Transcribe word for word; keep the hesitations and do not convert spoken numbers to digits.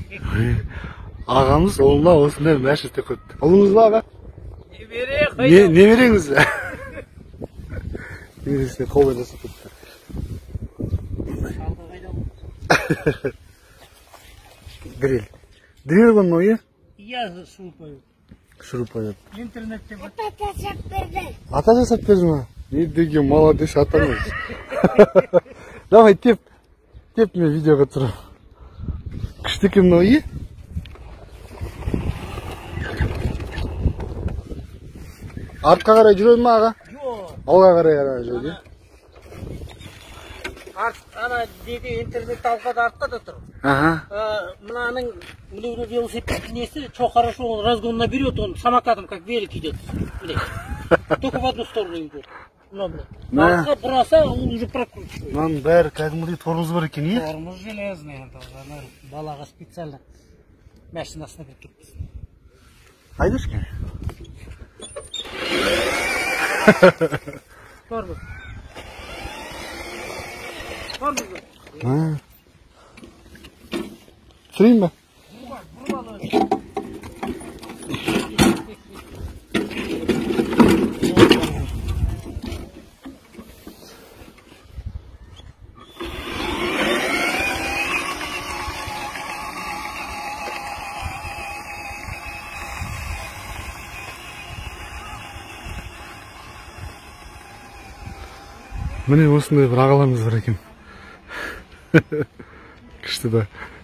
Ағамыз ұлына осындай мәш істеп көтті. Ұлыңыз ба аға? Немере қайда? Немереңіз? Немересіне қол жасап көтті. Дрель. Дрель ғой мынау, е? Я шурупаю. Шурупаю. Интернетте бар. Ата жасап берді. Ата жасап берді ма? Не деген молодец атаңыз. Давай теп. Теп мен видеоға тұрам. Күшті екен мынау, е? Артқа қарай жүреді ма аға? Жоқ. Алға қарай қарай жүреді. Ана деде интернет алғада артқа да тұр. Ага. Мынаның мына велосипед несі çok хорошо он разгон наберет, он самокатом как велик идет. Только в одну сторону идет. Артқа бұраса, он уже прокручивает. Мынаның бәрі кәдімгідей тормозы бар екен, е? Тормоз железный. Балаға специально машинасына кіріп кетіппіз. Айдашка? Тормоз. Тормоз. Түсірейін ба? Міне осындай бір ағаларымыз бар екен. Күшті да.